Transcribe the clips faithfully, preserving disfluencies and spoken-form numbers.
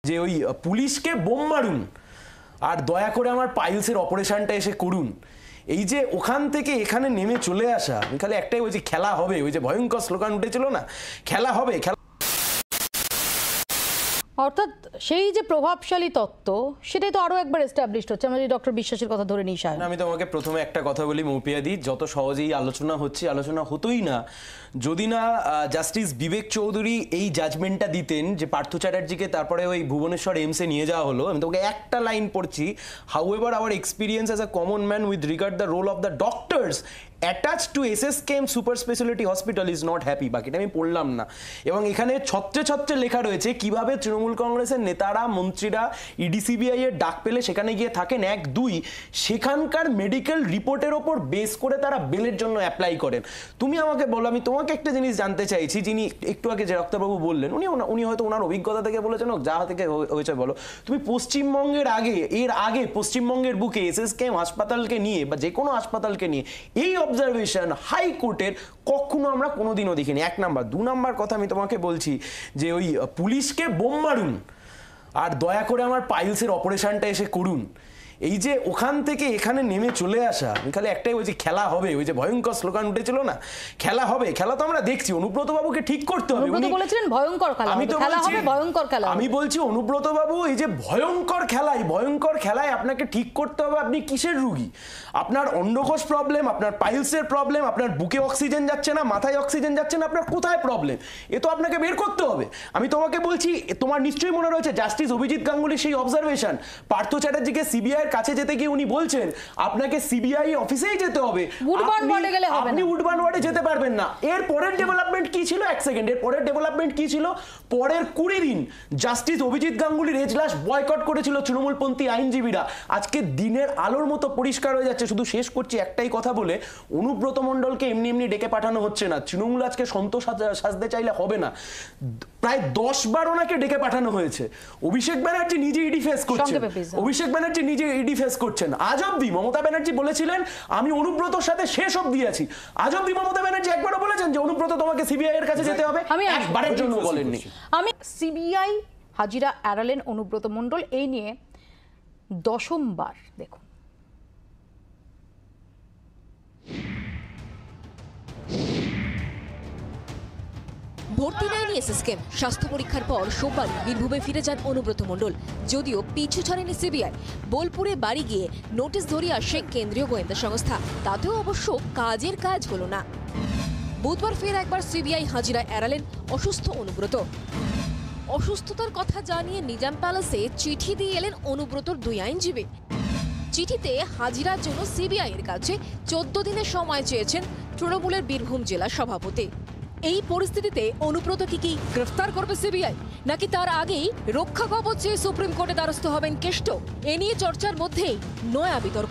যে ওই পুলিশকে বোম মারুন আর দয়া করে আমার পাইলসের অপারেশনটা এসে করুন। এই যে ওখান থেকে এখানে নেমে চলে আসা, আমি খালি একটাই বলছি, খেলা হবে। ওই যে ভয়ঙ্কর স্লোগান উঠেছিল না, খেলা হবে, খেলা। অর্থাৎ সেই যে প্রভাবশালী তত্ত্ব সেটাই তো আরো একবার এস্টাবলিশড হচ্ছে। আমরা যদি ডক্টর বিশ্বাসের কথা ধরে নিই, আমি তোমাকে প্রথমে একটা কথা বলি মৌপিয়া দি, যত সহজেই আলোচনা হচ্ছে, আলোচনা হতোই না যদি না জাস্টিস বিবেক চৌধুরী এই জাজমেন্টটা দিতেন যে পার্থ চ্যাটার্জিকে তারপরে ওই ভুবনেশ্বর এমসে নিয়ে যাওয়া হলো। আমি তোমাকে একটা লাইন পড়ছি, however our experience as a common man with regard the role of the doctors attached to S S K M super speciality hospital is not happy. বাকিটা আমি পড়লাম না। এবং এখানে ছত্রে ছত্রে লেখা রয়েছে কিভাবে তৃণমূল কংগ্রেসের নেতারা, মন্ত্রীরা ইডি সিবিআই এর ডাক পেলে সেখানে গিয়ে থাকেন। এক দুই, সেখানকার মেডিকেল রিপোর্টের ওপর বেস করে তারা বেলের জন্য অ্যাপ্লাই করেন। তুমি আমাকে বলো, আমি তোমাকে একটা জিনিস জানতে চাইছি, যিনি একটু আগে যে ডাক্তারবাবু বললেন, উনি উনি হয়তো ওনার অভিজ্ঞতা থেকে বলেছেন, যা থেকে হয়েছে বলো। তুমি পশ্চিমবঙ্গের আগে, এর আগে পশ্চিমবঙ্গের বুকে এস এস কে এম হাসপাতালকে নিয়ে বা যে কোনো হাসপাতালকে নিয়ে এই অবজারভেশন হাইকোর্টের কখনো আমরা কোনোদিনও দেখিনি। এক নাম্বার। দু নাম্বার কথা আমি তোমাকে বলছি যে ওই পুলিশকে বোম মারুন আর দয়া করে আমার পাইলসের অপারেশনটা এসে করুন। এই যে ওখান থেকে এখানে নেমে চলে আসা, আমি খালি একটাই বলছি, খেলা হবে। ওই যে ভয়ঙ্কর স্লোগান উঠেছিল না, খেলা হবে। খেলা তো আমরা দেখছি, অনুব্রত বাবুকে ঠিক করতে হবে। উনি বলেছিলেন ভয়ঙ্কর খেলা, আমি তো খেলা হবে, ভয়ঙ্কর খেলা। আমি বলছি অনুব্রত বাবু, এই যে ভয়ঙ্কর খেলায়, ভয়ঙ্কর খেলায় আপনাকে ঠিক করতে হবে আপনি কিসের রুগী। আপনার অন্ডকোষ প্রবলেম, আপনার পাইলসের প্রবলেম, আপনার বুকে অক্সিজেন যাচ্ছে না, মাথায় অক্সিজেন যাচ্ছে না, আপনার কোথায় প্রবলেম, এ তো আপনাকে বের করতে হবে। আমি তোমাকে বলছি, তোমার নিশ্চয়ই মনে রয়েছে জাস্টিস অভিজিৎ গাঙ্গুলির সেই অবজারভেশন, পার্থ চ্যাটার্জিকে সিবিআই কাছে যেতে গিয়ে উনি বলছেন আপনাকে সিবিআই অফিসেই যেতে হবে, আপনি উডবার্ন ওয়ার্ডে যেতে পারবেন না। এর পরের ডেভেলপমেন্ট কি ছিল, এক সেকেন্ড, এর পরের ডেভেলপমেন্ট কি ছিল? পরের কুড়ি দিন জাস্টিস অভিজিৎ গাঙ্গুলির এজলাস বয়কট করেছিল তৃণমূলপন্থী আইনজীবীরা। আজকে দিনের আলোর মতো পরিষ্কার হয়ে যাচ্ছে। শুধু শেষ করছি একটাই কথা বলে, অনুব্রত মণ্ডলকে এমনি এমনি ডেকে পাঠানো হচ্ছে না। তৃণমূল আজকে সন্তোষ সাজতে চাইলে হবে না, প্রায় দশ বার ওনাকে ডেকে পাঠানো হয়েছে। অভিষেক ব্যানার্জি নিজে ইডি ফেস করছেন, অভিষেক ব্যানার্জি নিজে ইডি ফেস করছেন। আজ অব্দি মমতা ব্যানার্জি বলেছিলেন আমি অনুব্রতর সাথে শেষ অব্দি আছি। আজ অব্দি মমতা ব্যানার্জি একবারও বলেছেন যে অনুব্রত তোমাকে সিবিআই এর কাছে যেতে হবে? আমি একবারের জন্য বলেননি। আমি সিবিআই হাজিরা এড়ালেন অনুব্রত মণ্ডল, এই নিয়ে দশমবার দেখুন। ভর্তি নেয়নি এস এস কে এম। স্বাস্থ্য পরীক্ষার পর সোমবার বীরভূমে ফিরে যান অনুব্রত মণ্ডল। যদিও পিছু ছাড়েনি সিবিআই, বোলপুরে বাড়ি গিয়ে নোটিশ ধরিয়ে আসে কেন্দ্রীয় গোয়েন্দা সংস্থা। তাতেও অবশ্য কাজের কাজ হলো না। বুধবার ফের একবার সিবিআই হাজিরা এড়ালেন অসুস্থ অনুব্রত। অসুস্থতার কথা জানিয়ে নিজাম প্যালেসে চিঠি দিয়ে এলেন অনুব্রতর দুই আইনজীবী। চিঠিতে হাজিরার জন্য সিবিআই এর কাছে চোদ্দ দিনের সময় চেয়েছেন তৃণমূলের বীরভূম জেলা সভাপতি। এই পরিস্থিতিতে অনুব্রতকে কি গ্রেফতার করবে সিবিআই, নাকি তার আগেই রক্ষা কবচ চেয়ে সুপ্রিম কোর্টে দ্বারস্থ হবেন কেষ্ট? এ নিয়ে চর্চার মধ্যেই নয়া বিতর্ক।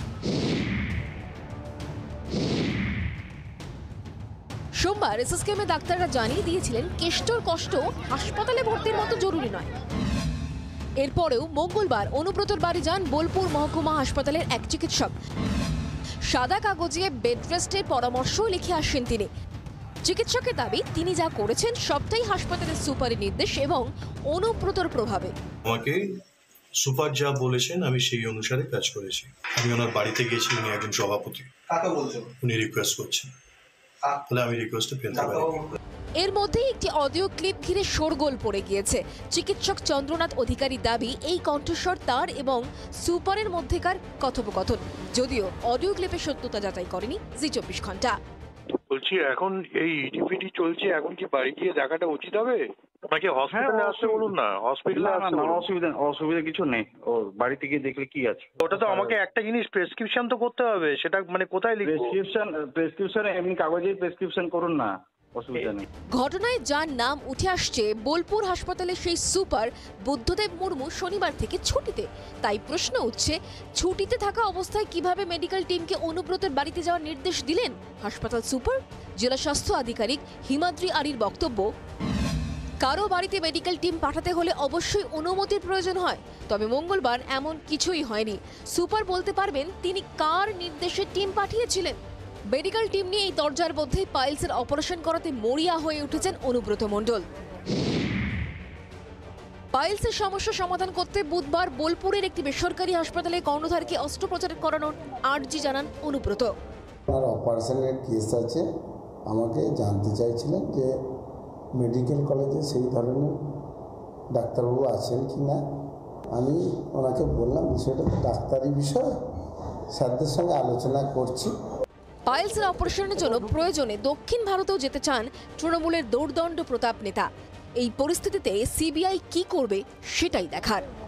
সোমবার এস এস কে এম এর ডাক্তাররা জানিয়ে দিয়েছিলেন কেষ্টর কষ্ট হাসপাতালে ভর্তির মতো জরুরি নয়। এরপরেও মঙ্গলবার অনুব্রতর বাড়ি যান বোলপুর মহকুমা হাসপাতালের এক চিকিৎসক। সাদা কাগজে বেড রেস্টের পরামর্শ লিখে আসেন তিনি। চিকিৎসকের দাবি তিনি যা করেছেন সবটাই হাসপাতালের সুপারের নির্দেশ এবং অনুব্রতর প্রভাবে। আমাকে সুপার যা বলেছেন আমি সেই অনুসারে কাজ করেছি। আমি ওনার বাড়িতে গেছি, উনি একজন সভাপতি, কাকে বলছেন উনি রিকোয়েস্ট করছেন, তাহলে আমি রিকোয়েস্টটা ফেলতে পারি। এর মধ্যে একটি অডিও ক্লিপ ঘিরে শোরগোল পড়ে গিয়েছে। চিকিৎসক চন্দ্রনাথ অধিকারী দাবি এই কণ্ঠস্বর তার এবং সুপারের মধ্যেকার কথোপকথন। যদিও অডিও ক্লিপের সত্যতা যাচাই করেনি জি চব্বিশ ঘন্টা। বলছি এখন এই ইডিপিডি চলছে, এখন কি বাড়ি গিয়ে দেখাটা উচিত হবে নাকি হসপিটালে আসতে বলুন না? হসপিটালে আসতে বলুন, অসুবিধা অসুবিধা কিছু নেই, ও বাড়িতে গিয়ে দেখলে কি আছে। ওটা তো আমাকে একটা জিনিস প্রেসক্রিপশন তো করতে হবে, সেটা মানে কোথায় লিখব? প্রেসক্রিপশন প্রেসক্রিপশন এমনি কাগজেই প্রেসক্রিপশন করুন না, অসুবিধা নেই। ঘটনায় যার নাম উঠে আসছে বোলপুর হাসপাতালের সেই সুপার বুদ্ধদেব মুর্মু শনিবার থেকে ছুটিতে। তাই প্রশ্ন উঠছে, ছুটিতে থাকা অবস্থায় কিভাবে মেডিকেল টিমকে অনুব্রতের বাড়িতে যাওয়ার নির্দেশ দিলেন হাসপাতাল সুপার? জেলা স্বাস্থ্য আধিকারিক হিমাদ্রি আরির বক্তব্য, কারো বাড়িতে মেডিকেল টিম পাঠাতে হলে অবশ্যই অনুমতির প্রয়োজন হয়। তবে মঙ্গলবার এমন কিছুই হয়নি। সুপার বলতে পারবেন তিনি কার নির্দেশে টিম পাঠিয়েছিলেন। মেডিকেল টিম নিয়ে এই দরজার মধ্যে পাইলসের অপারেশন করাতে মরিয়া হয়ে উঠেছেন অনুব্রত মণ্ডল। পাইলসের সমস্যা সমাধান করতে বুধবার বোলপুরের একটি বেসরকারি হাসপাতালে কর্ণধারকে অস্ত্রোপচার করানোর আর্জি জানান অনুব্রত। আমার অপারেশনের কেস আছে, আমাকে জানতে চাইছিলেন যে মেডিকেল কলেজে সেই ধরনের ডাক্তারবাবু আছেন কি না। আমি ওনাকে বললাম বিষয়টা তো ডাক্তারি বিষয়, স্যারদের সঙ্গে আলোচনা করছি। পাইলসের অপারেশনের জন্য প্রয়োজনে দক্ষিণ ভারতেও যেতে চান তৃণমূলের দৌর্দণ্ড প্রতাপ নেতা। এই পরিস্থিতিতে সিবিআই কি করবে সেটাই দেখার।